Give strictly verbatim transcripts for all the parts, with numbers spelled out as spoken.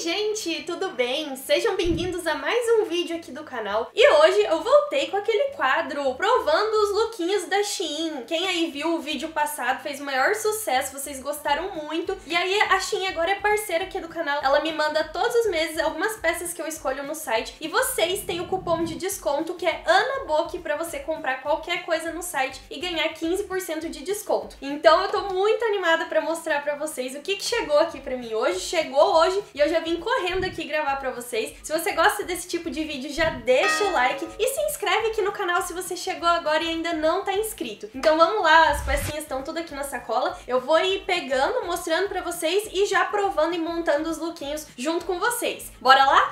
gente, tudo bem? Sejam bem-vindos a mais um vídeo aqui do canal. E hoje eu voltei com aquele quadro provando os lookinhos da Shein. Quem aí viu o vídeo passado fez o maior sucesso, vocês gostaram muito. E aí a Shein agora é parceira aqui do canal. Ela me manda todos os meses algumas peças que eu escolho no site. E vocês têm o cupom de desconto que é ANABOK pra você comprar qualquer coisa no site e ganhar quinze por cento de desconto. Então eu tô muito animada pra mostrar pra vocês o que, que chegou aqui pra mim hoje. Chegou hoje e eu já vim correndo aqui gravar pra vocês. Se você gosta desse tipo de vídeo, já deixa o like e se inscreve aqui no canal se você chegou agora e ainda não tá inscrito. Então vamos lá, as pecinhas estão tudo aqui na sacola. Eu vou ir pegando, mostrando pra vocês e já provando e montando os lookinhos junto com vocês. Bora lá?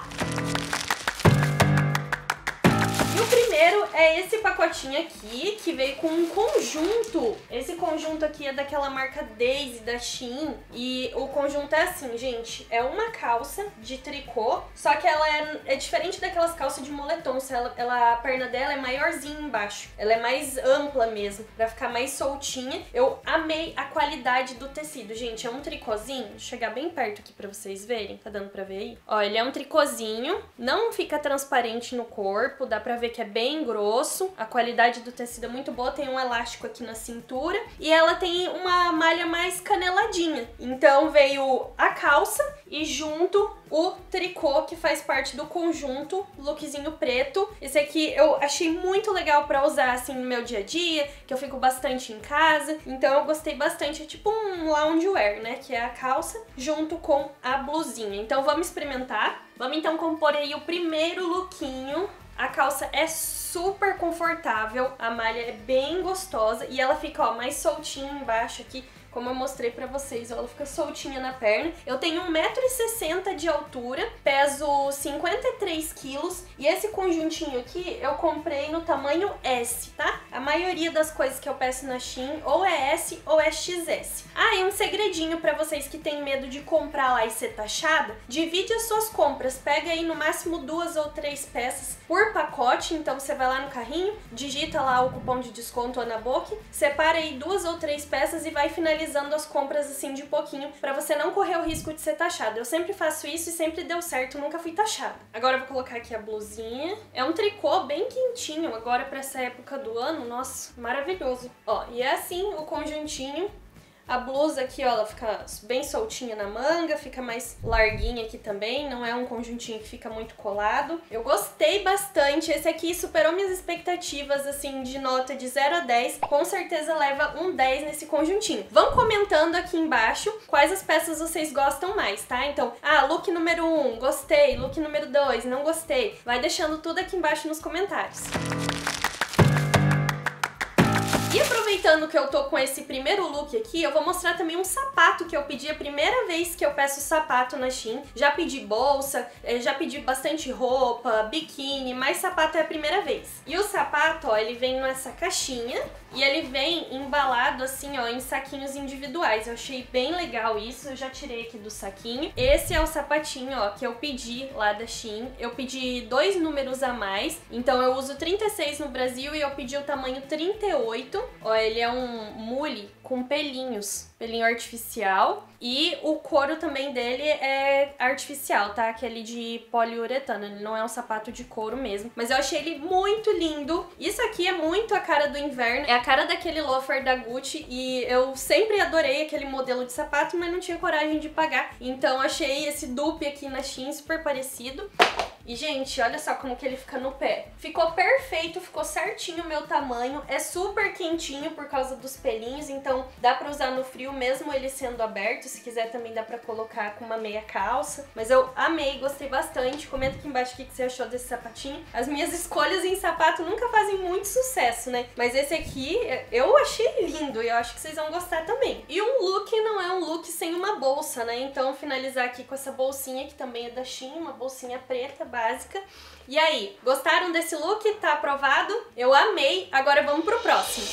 O primeiro é esse pacotinho aqui, que veio com um conjunto. Esse conjunto aqui é daquela marca Daisy, da Shein. E o conjunto é assim, gente. É uma calça de tricô, só que ela é, é diferente daquelas calças de moletom. Ela, ela, a perna dela é maiorzinha embaixo. Ela é mais ampla mesmo, pra ficar mais soltinha. Eu amei a qualidade do tecido, gente. É um tricôzinho. Vou chegar bem perto aqui pra vocês verem. Tá dando pra ver aí? Ó, ele é um tricôzinho. Não fica transparente no corpo. Dá pra ver que é bem grosso, a qualidade do tecido é muito boa, tem um elástico aqui na cintura e ela tem uma malha mais caneladinha. Então veio a calça e junto o tricô que faz parte do conjunto, lookzinho preto. Esse aqui eu achei muito legal pra usar assim no meu dia a dia, que eu fico bastante em casa, então eu gostei bastante, é tipo um loungewear, né, que é a calça junto com a blusinha. Então vamos experimentar. Vamos então compor aí o primeiro lookinho. A calça é super confortável, a malha é bem gostosa e ela fica, ó, mais soltinha embaixo aqui, como eu mostrei pra vocês, ó, ela fica soltinha na perna. Eu tenho um metro e sessenta de altura, peso cinquenta e três quilos e esse conjuntinho aqui eu comprei no tamanho S, tá? A maioria das coisas que eu peço na Shein ou é S ou é X S. Ah, e um segredinho pra vocês que têm medo de comprar lá e ser taxada, divide as suas compras, pega aí no máximo duas ou três peças por pacote, então você vai lá no carrinho, digita lá o cupom de desconto ANABOK, separa aí duas ou três peças e vai finalizando as compras assim de pouquinho, pra você não correr o risco de ser taxado. Eu sempre faço isso e sempre deu certo, nunca fui taxada. Agora eu vou colocar aqui a blusinha. É um tricô bem quentinho agora pra essa época do ano, nossa, maravilhoso. Ó, e é assim o conjuntinho. A blusa aqui, ó, ela fica bem soltinha na manga, fica mais larguinha aqui também, não é um conjuntinho que fica muito colado. Eu gostei bastante, esse aqui superou minhas expectativas, assim, de nota de zero a dez, com certeza leva um dez nesse conjuntinho. Vão comentando aqui embaixo quais as peças vocês gostam mais, tá? Então, ah, look número um, gostei, look número dois, não gostei. Vai deixando tudo aqui embaixo nos comentários. E aproveitando que eu tô com esse primeiro look aqui, eu vou mostrar também um sapato que eu pedi a primeira vez que eu peço sapato na Shein. Já pedi bolsa, já pedi bastante roupa, biquíni, mas sapato é a primeira vez. E o sapato, ó, ele vem nessa caixinha e ele vem embalado assim, ó, em saquinhos individuais. Eu achei bem legal isso, eu já tirei aqui do saquinho. Esse é o sapatinho, ó, que eu pedi lá da Shein. Eu pedi dois números a mais, então eu uso trinta e seis no Brasil e eu pedi o tamanho trinta e oito. Ó, ele é um mule com pelinhos, pelinho artificial, e o couro também dele é artificial, tá? Aquele de poliuretano, ele não é um sapato de couro mesmo, mas eu achei ele muito lindo. Isso aqui é muito a cara do inverno, é a cara daquele loafer da Gucci e eu sempre adorei aquele modelo de sapato, mas não tinha coragem de pagar, então achei esse dupe aqui na Shein super parecido. E, gente, olha só como que ele fica no pé. Ficou perfeito, ficou certinho o meu tamanho. É super quentinho por causa dos pelinhos, então dá pra usar no frio mesmo ele sendo aberto. Se quiser também dá pra colocar com uma meia calça. Mas eu amei, gostei bastante. Comenta aqui embaixo o que você achou desse sapatinho. As minhas escolhas em sapato nunca fazem muito sucesso, né? Mas esse aqui eu achei lindo e eu acho que vocês vão gostar também. E um look não é um look sem uma bolsa, né? Então finalizar aqui com essa bolsinha que também é da Shein, uma bolsinha preta, básica. E aí, gostaram desse look? Tá aprovado? Eu amei! Agora vamos pro próximo.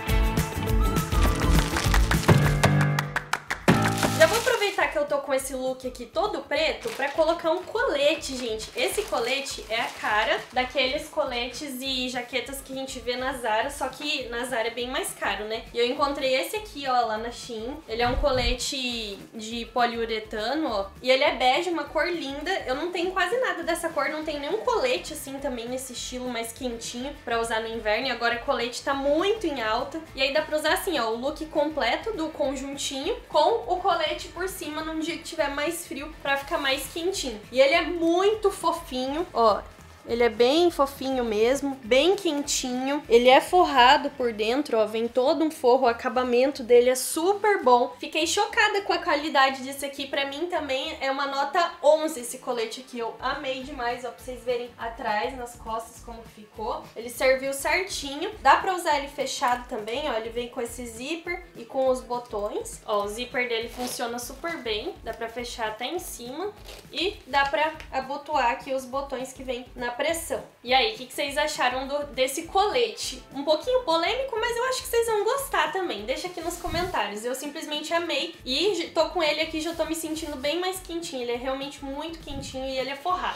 Já vou aproveitar que eu tô com esse look look aqui todo preto pra colocar um colete, gente. Esse colete é a cara daqueles coletes e jaquetas que a gente vê na Zara, só que na Zara é bem mais caro, né? E eu encontrei esse aqui, ó, lá na Shein. Ele é um colete de poliuretano, ó. E ele é bege, uma cor linda. Eu não tenho quase nada dessa cor, não tem nenhum colete assim também nesse estilo mais quentinho pra usar no inverno. E agora colete tá muito em alta. E aí dá pra usar assim, ó, o look completo do conjuntinho com o colete por cima num dia que tiver mais frio pra ficar mais quentinho. E ele é muito fofinho, ó. Ele é bem fofinho mesmo, bem quentinho. Ele é forrado por dentro, ó, vem todo um forro, o acabamento dele é super bom. Fiquei chocada com a qualidade disso aqui. Pra mim também é uma nota onze esse colete aqui. Eu amei demais, ó, pra vocês verem atrás, nas costas, como ficou. Ele serviu certinho. Dá pra usar ele fechado também, ó. Ele vem com esse zíper e com os botões. Ó, o zíper dele funciona super bem. Dá pra fechar até em cima. E dá pra abotoar aqui os botões que vem na pressão. E aí, o que, que vocês acharam do, desse colete? Um pouquinho polêmico, mas eu acho que vocês vão gostar também. Deixa aqui nos comentários. Eu simplesmente amei e tô com ele aqui, já tô me sentindo bem mais quentinho. Ele é realmente muito quentinho e ele é forrado.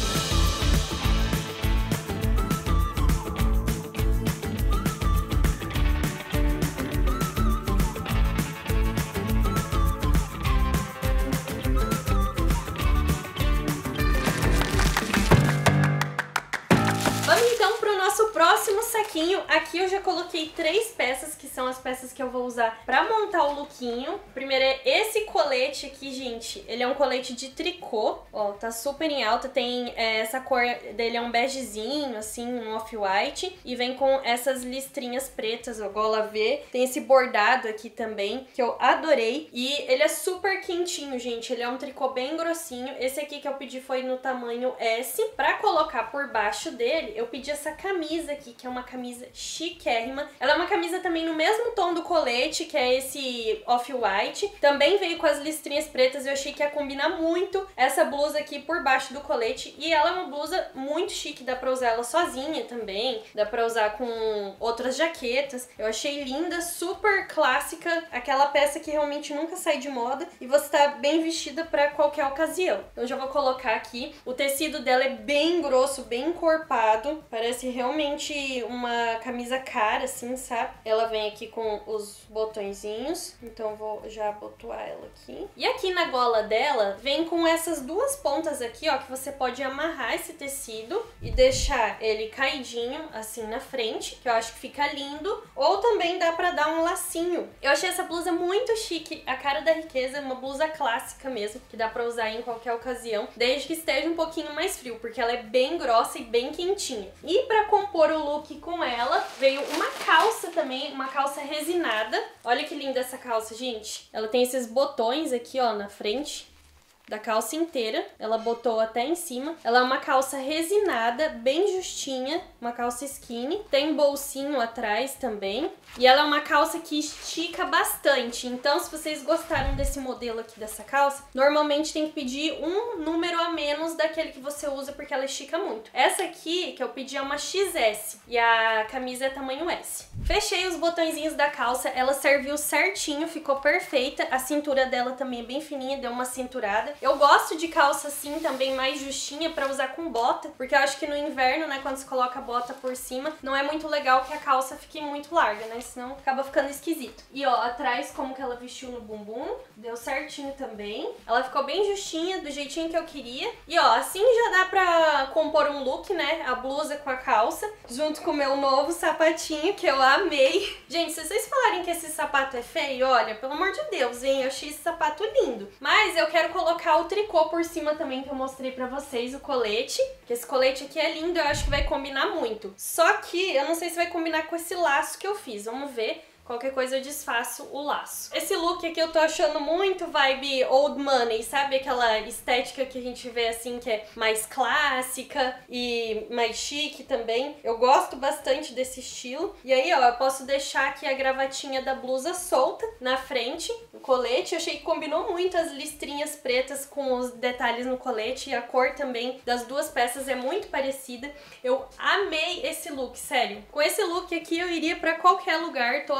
Próximo saquinho, aqui eu já coloquei três peças, que são as peças que eu vou usar pra montar o lookinho. Primeiro é esse colete aqui, gente, ele é um colete de tricô, ó, tá super em alta, tem é, essa cor dele é um begezinho, assim, um off-white, e vem com essas listrinhas pretas, ó, gola V, tem esse bordado aqui também, que eu adorei, e ele é super quentinho, gente, ele é um tricô bem grossinho. Esse aqui que eu pedi foi no tamanho S. Pra colocar por baixo dele, eu pedi essa camisa aqui, que é uma camisa chiquérrima. Ela é uma camisa também no mesmo tom do colete, que é esse off-white. Também veio com as listrinhas pretas, eu achei que ia combinar muito essa blusa aqui por baixo do colete. E ela é uma blusa muito chique, dá pra usar ela sozinha também, dá pra usar com outras jaquetas. Eu achei linda, super clássica, aquela peça que realmente nunca sai de moda e você tá bem vestida pra qualquer ocasião. Então já vou colocar aqui. O tecido dela é bem grosso, bem encorpado, parece realmente uma camisa cara, assim, sabe? Ela vem aqui com os botõezinhos, então vou já abotoar ela aqui. E aqui na gola dela, vem com essas duas pontas aqui, ó, que você pode amarrar esse tecido e deixar ele caidinho, assim, na frente, que eu acho que fica lindo. Ou também dá pra dar um lacinho. Eu achei essa blusa muito chique, a cara da riqueza, uma blusa clássica mesmo, que dá pra usar em qualquer ocasião, desde que esteja um pouquinho mais frio, porque ela é bem grossa e bem quentinha. E pra compor o look com ela, veio uma calça também, uma calça resinada. Olha que linda essa calça, gente. Ela tem esses botões aqui, ó, na frente da calça inteira. Ela botou até em cima. Ela é uma calça resinada, bem justinha, uma calça skinny. Tem bolsinho atrás também. E ela é uma calça que estica bastante. Então, se vocês gostaram desse modelo aqui dessa calça, normalmente tem que pedir um número a menos daquele que você usa, porque ela estica muito. Essa aqui que eu pedi é uma X S e a camisa é tamanho S. Fechei os botõezinhos da calça, ela serviu certinho, ficou perfeita. A cintura dela também é bem fininha, deu uma cinturada. Eu gosto de calça assim também mais justinha pra usar com bota, porque eu acho que no inverno, né, quando você coloca a bota por cima, não é muito legal que a calça fique muito larga, né, senão acaba ficando esquisito. E ó, atrás como que ela vestiu no bumbum, deu certinho também. Ela ficou bem justinha, do jeitinho que eu queria. E ó, assim já dá pra compor um look, né, a blusa com a calça, junto com o meu novo sapatinho, que eu amei. Gente, se vocês falarem que esse sapato é feio, olha, pelo amor de Deus, hein, eu achei esse sapato lindo. Mas eu quero colocar o tricô por cima também, que eu mostrei pra vocês, o colete, que esse colete aqui é lindo, eu acho que vai combinar muito. Só que eu não sei se vai combinar com esse laço que eu fiz, vamos ver. Qualquer coisa eu desfaço o laço. Esse look aqui eu tô achando muito vibe old money, sabe? Aquela estética que a gente vê assim, que é mais clássica e mais chique também. Eu gosto bastante desse estilo. E aí, ó, eu posso deixar aqui a gravatinha da blusa solta na frente, o colete. Eu achei que combinou muito as listrinhas pretas com os detalhes no colete. E a cor também das duas peças é muito parecida. Eu amei esse look, sério. Com esse look aqui eu iria pra qualquer lugar. Tô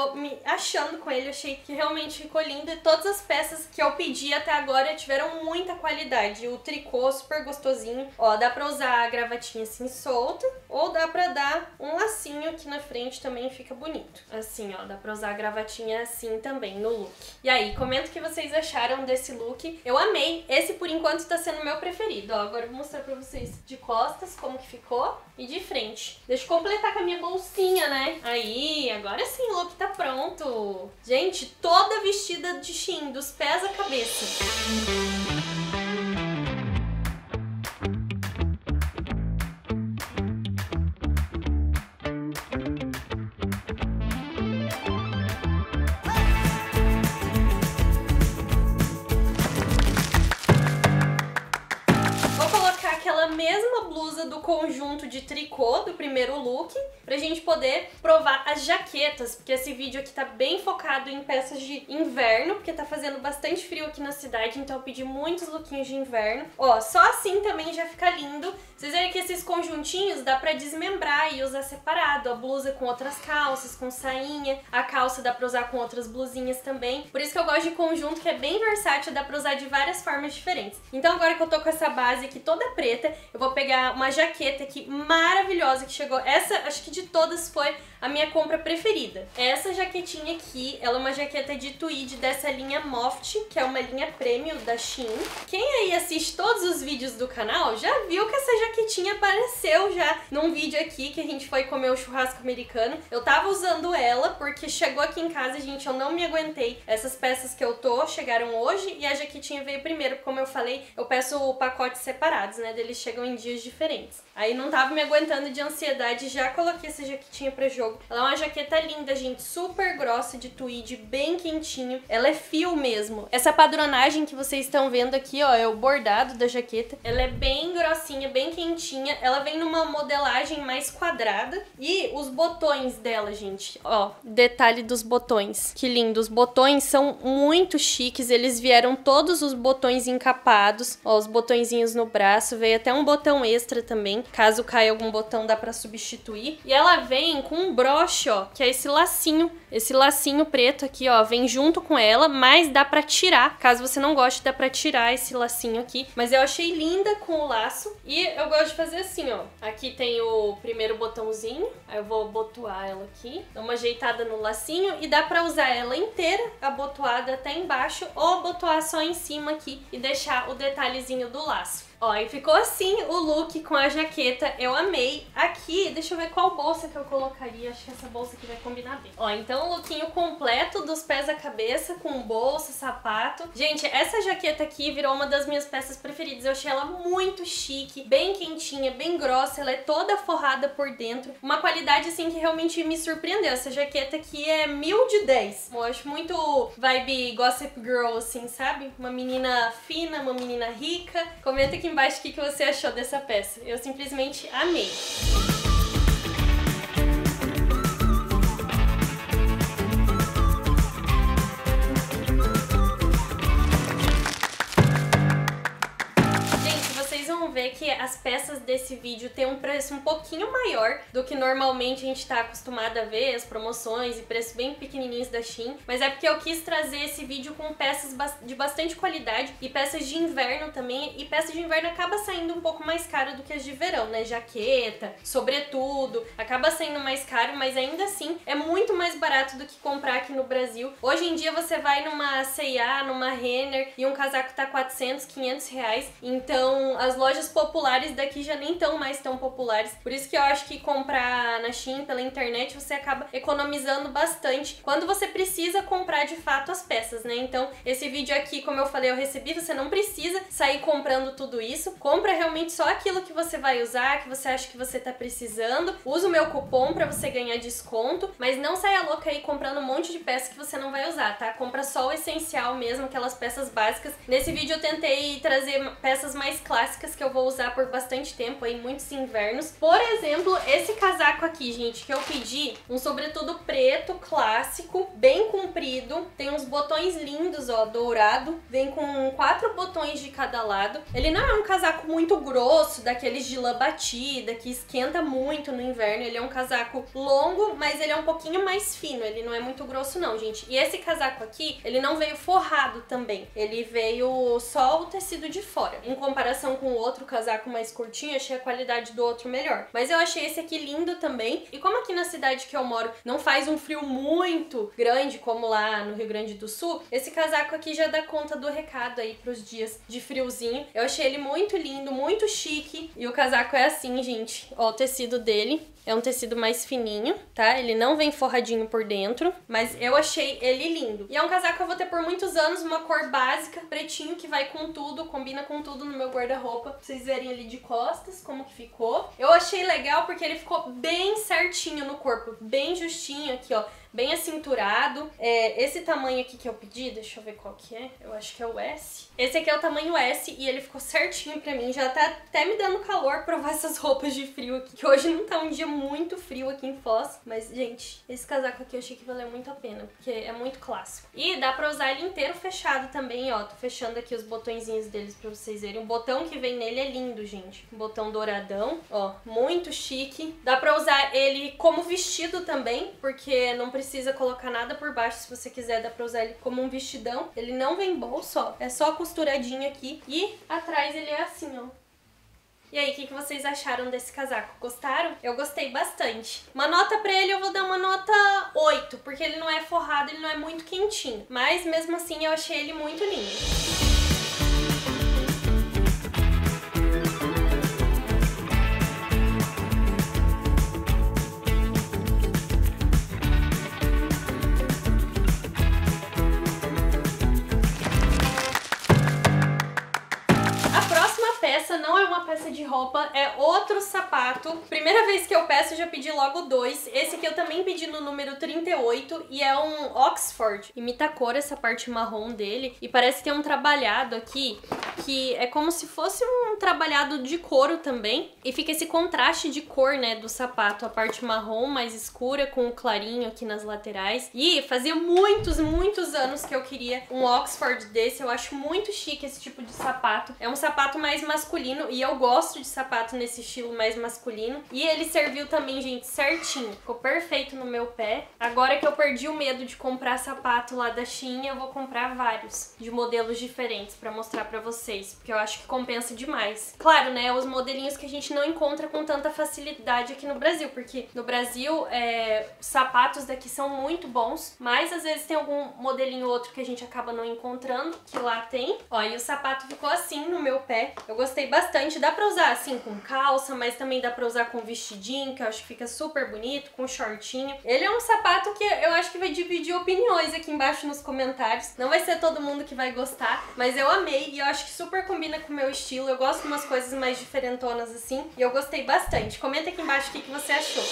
tô me achando com ele, eu achei que realmente ficou lindo e todas as peças que eu pedi até agora tiveram muita qualidade. O tricô super gostosinho, ó, dá pra usar a gravatinha assim solta ou dá pra dar um lacinho aqui na frente, também fica bonito. Assim, ó, dá pra usar a gravatinha assim também no look. E aí, comenta o que vocês acharam desse look. Eu amei, esse por enquanto tá sendo o meu preferido, ó, agora eu vou mostrar pra vocês de costas como que ficou e de frente. Deixa eu completar com a minha bolsinha, né? Aí, agora sim, o look tá pronto. Gente, toda vestida de Shein, dos pés à cabeça. Mesma blusa do conjunto de tricô do primeiro look, pra gente poder provar as jaquetas, porque esse vídeo aqui tá bem focado em peças de inverno, porque tá fazendo bastante frio aqui na cidade, então eu pedi muitos lookinhos de inverno. Ó, só assim também já fica lindo. Vocês verem que esses conjuntinhos dá pra desmembrar e usar separado, a blusa com outras calças, com sainha, a calça dá pra usar com outras blusinhas também. Por isso que eu gosto de conjunto, que é bem versátil, dá pra usar de várias formas diferentes. Então agora que eu tô com essa base aqui toda preta, eu vou pegar uma jaqueta aqui maravilhosa que chegou. Essa, acho que de todas, foi a minha compra preferida. Essa jaquetinha aqui, ela é uma jaqueta de tweed dessa linha Moft, que é uma linha premium da Shein. Quem aí assiste todos os vídeos do canal já viu que essa jaquetinha apareceu já num vídeo aqui que a gente foi comer o churrasco americano. Eu tava usando ela porque chegou aqui em casa, gente, eu não me aguentei. Essas peças que eu tô chegaram hoje e a jaquetinha veio primeiro. Como eu falei, eu peço pacotes separados, né? Eles chegam em dias diferentes. Aí não tava me aguentando de ansiedade, já coloquei essa jaquetinha pra jogo. Ela é uma jaqueta linda, gente, super grossa de tweed, bem quentinho. Ela é fio mesmo. Essa padronagem que vocês estão vendo aqui, ó, é o bordado da jaqueta. Ela é bem grossinha, bem quentinha. Ela vem numa modelagem mais quadrada. E os botões dela, gente, ó, detalhe dos botões. Que lindo, os botões são muito chiques. Eles vieram todos os botões encapados. Ó, os botõezinhos no braço. Veio até um botão extra também. Caso caia algum botão, dá pra substituir. E ela vem com um broche, ó, que é esse lacinho. Esse lacinho preto aqui, ó, vem junto com ela, mas dá pra tirar. Caso você não goste, dá pra tirar esse lacinho aqui. Mas eu achei linda com o laço. E eu gosto de fazer assim, ó. Aqui tem o primeiro botãozinho. Aí eu vou abotoar ela aqui. Dá uma ajeitada no lacinho. E dá pra usar ela inteira, abotoada até embaixo. Ou abotoar só em cima aqui e deixar o detalhezinho do laço. Ó, e ficou assim o look com a jaqueta, eu amei. Aqui, deixa eu ver qual bolsa que eu colocaria, acho que essa bolsa aqui vai combinar bem. Ó, então o lookinho completo dos pés à cabeça, com bolsa, sapato. Gente, essa jaqueta aqui virou uma das minhas peças preferidas, eu achei ela muito chique, bem quentinha, bem grossa, ela é toda forrada por dentro. Uma qualidade, assim, que realmente me surpreendeu. Essa jaqueta aqui é mil de dez. Eu acho muito vibe Gossip Girl, assim, sabe? Uma menina fina, uma menina rica. Comenta aqui embaixo o que você achou dessa peça. Eu simplesmente amei. Ver que as peças desse vídeo têm um preço um pouquinho maior do que normalmente a gente tá acostumado a ver, as promoções e preços bem pequenininhos da Shein, mas é porque eu quis trazer esse vídeo com peças de bastante qualidade e peças de inverno também, e peças de inverno acaba saindo um pouco mais caro do que as de verão, né? Jaqueta, sobretudo, acaba saindo mais caro, mas ainda assim é muito mais barato do que comprar aqui no Brasil. Hoje em dia você vai numa C e A, numa Renner e um casaco tá quatrocentos, quinhentos reais, então as lojas populares daqui já nem tão mais tão populares. Por isso que eu acho que comprar na Shein pela internet você acaba economizando bastante quando você precisa comprar de fato as peças, né? Então esse vídeo aqui, como eu falei, eu recebi, você não precisa sair comprando tudo isso. Compra realmente só aquilo que você vai usar, que você acha que você tá precisando. Usa o meu cupom pra você ganhar desconto, mas não saia louca aí comprando um monte de peças que você não vai usar, tá? Compra só o essencial mesmo, aquelas peças básicas. Nesse vídeo eu tentei trazer peças mais clássicas que eu vou usar por bastante tempo aí, muitos invernos. Por exemplo, esse casaco aqui, gente, que eu pedi, um sobretudo preto, clássico, bem comprido, tem uns botões lindos, ó, dourado, vem com quatro botões de cada lado. Ele não é um casaco muito grosso, daqueles de lã batida, que esquenta muito no inverno. Ele é um casaco longo, mas ele é um pouquinho mais fino, ele não é muito grosso não, gente. E esse casaco aqui, ele não veio forrado também, ele veio só o tecido de fora. Em comparação com o outro casaco mais curtinho, achei a qualidade do outro melhor. Mas eu achei esse aqui lindo também. E como aqui na cidade que eu moro não faz um frio muito grande, como lá no Rio Grande do Sul, esse casaco aqui já dá conta do recado aí pros dias de friozinho. Eu achei ele muito lindo, muito chique. E o casaco é assim, gente. Ó, o tecido dele. É um tecido mais fininho, tá? Ele não vem forradinho por dentro, mas eu achei ele lindo. E é um casaco que eu vou ter por muitos anos, uma cor básica, pretinho, que vai com tudo, combina com tudo no meu guarda-roupa. Pra vocês verem ali de costas como que ficou. Eu achei legal porque ele ficou bem certinho no corpo, bem justinho aqui, ó. Bem acinturado. É, esse tamanho aqui que eu pedi, deixa eu ver qual que é. Eu acho que é o S. Esse aqui é o tamanho S e ele ficou certinho pra mim. Já tá até me dando calor provar essas roupas de frio aqui. Que hoje não tá um dia muito frio aqui em Foz. Mas, gente, esse casaco aqui eu achei que valeu muito a pena. Porque é muito clássico. E dá pra usar ele inteiro fechado também, ó. Tô fechando aqui os botõezinhos deles pra vocês verem. O botão que vem nele é lindo, gente. Um botão douradão, ó. Muito chique. Dá pra usar ele como vestido também, porque não precisa precisa colocar nada por baixo. Se você quiser, dá pra usar ele como um vestidão. Ele não vem bolso, ó. É só costuradinho aqui. E atrás ele é assim, ó. E aí, o que, que vocês acharam desse casaco? Gostaram? Eu gostei bastante. Uma nota pra ele eu vou dar uma nota oito, porque ele não é forrado, ele não é muito quentinho. Mas, mesmo assim, eu achei ele muito lindo. Essa não é uma peça de roupa, é outro sapato. Primeira vez que eu peço, eu já pedi logo dois. Esse aqui eu também pedi no número trinta e oito e é um Oxford. Imita a cor essa parte marrom dele e parece ter um trabalhado aqui que é como se fosse um trabalhado de couro também. E fica esse contraste de cor, né, do sapato. A parte marrom mais escura com o clarinho aqui nas laterais. E fazia muitos, muitos anos que eu queria um Oxford desse. Eu acho muito chique esse tipo de sapato. É um sapato mais masculino e eu gosto de sapato nesse estilo mais masculino. E ele serviu também, gente, certinho. Ficou perfeito no meu pé. Agora que eu perdi o medo de comprar sapato lá da Shein, eu vou comprar vários de modelos diferentes pra mostrar pra vocês, porque eu acho que compensa demais. Claro, né, os modelinhos que a gente não encontra com tanta facilidade aqui no Brasil, porque no Brasil é, os sapatos daqui são muito bons, mas às vezes tem algum modelinho ou outro que a gente acaba não encontrando, que lá tem. Ó, e o sapato ficou assim no meu pé. Eu gostei bastante. Dá pra usar assim com calça, mas também dá pra usar com vestidinho, que eu acho que fica super bonito, com shortinho. Ele é um sapato que eu acho que vai dividir opiniões aqui embaixo nos comentários. Não vai ser todo mundo que vai gostar, mas eu amei e eu acho que super combina com o meu estilo. Eu gosto de umas coisas mais diferentonas assim e eu gostei bastante. Comenta aqui embaixo o que, que você achou.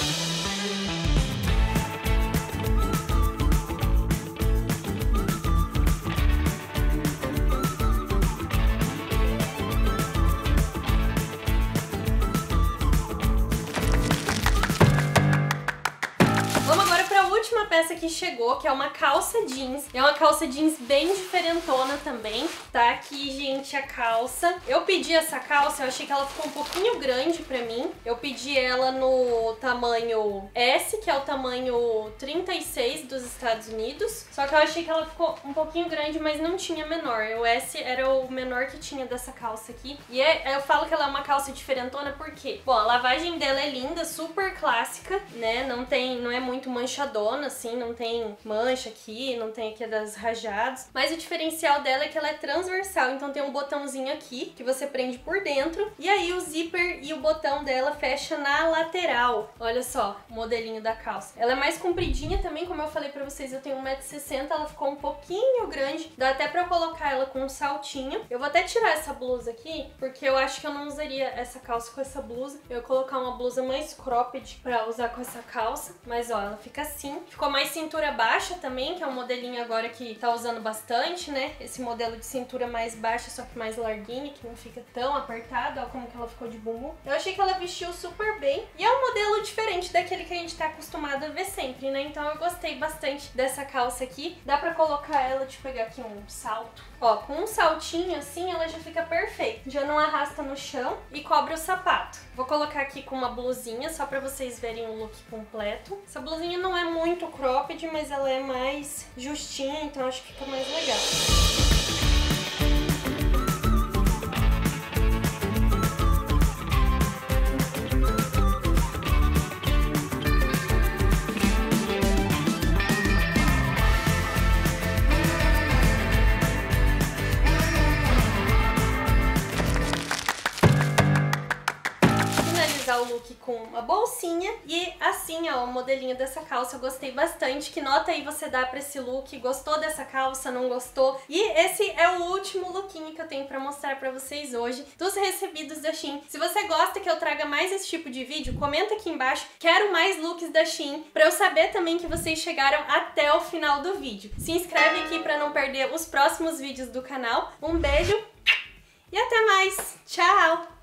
Peça que chegou, que é uma calça jeans. É uma calça jeans bem diferentona também. Tá aqui, gente, a calça. Eu pedi essa calça, eu achei que ela ficou um pouquinho grande pra mim. Eu pedi ela no tamanho S, que é o tamanho trinta e seis dos Estados Unidos. Só que eu achei que ela ficou um pouquinho grande, mas não tinha menor. O S era o menor que tinha dessa calça aqui. E é, eu falo que ela é uma calça diferentona porque, bom, a lavagem dela é linda, super clássica, né? Não tem, não é muito manchadona, assim. Não tem mancha aqui, não tem aqui das rajadas. Mas o diferencial dela é que ela é transversal, então tem um botãozinho aqui que você prende por dentro. E aí o zíper e o botão dela fecha na lateral. Olha só o modelinho da calça. Ela é mais compridinha também, como eu falei pra vocês, eu tenho um metro e sessenta, ela ficou um pouquinho grande. Dá até pra colocar ela com um saltinho. Eu vou até tirar essa blusa aqui, porque eu acho que eu não usaria essa calça com essa blusa. Eu vou colocar uma blusa mais cropped pra usar com essa calça. Mas ó, ela fica assim. Ficou mais cintura baixa também, que é um modelinho agora que tá usando bastante, né? Esse modelo de cintura mais baixa, só que mais larguinha, que não fica tão apertado. Ó como que ela ficou de bumbum. Eu achei que ela vestiu super bem. E é um modelo diferente daquele que a gente tá acostumado a ver sempre, né? Então eu gostei bastante dessa calça aqui. Dá pra colocar ela, deixa eu pegar aqui um salto. Ó, com um saltinho assim, ela já fica perfeita. Já não arrasta no chão e cobre o sapato. Vou colocar aqui com uma blusinha, só pra vocês verem o look completo. Essa blusinha não é muito cropped, mas ela é mais justinha, então acho que fica mais legal. O look com uma bolsinha e assim, ó, o modelinho dessa calça eu gostei bastante. Que nota aí você dá pra esse look? Gostou dessa calça? Não gostou? E esse é o último lookinho que eu tenho pra mostrar pra vocês hoje dos recebidos da Shein. Se você gosta que eu traga mais esse tipo de vídeo, comenta aqui embaixo. Quero mais looks da Shein pra eu saber também que vocês chegaram até o final do vídeo. Se inscreve aqui pra não perder os próximos vídeos do canal. Um beijo e até mais! Tchau!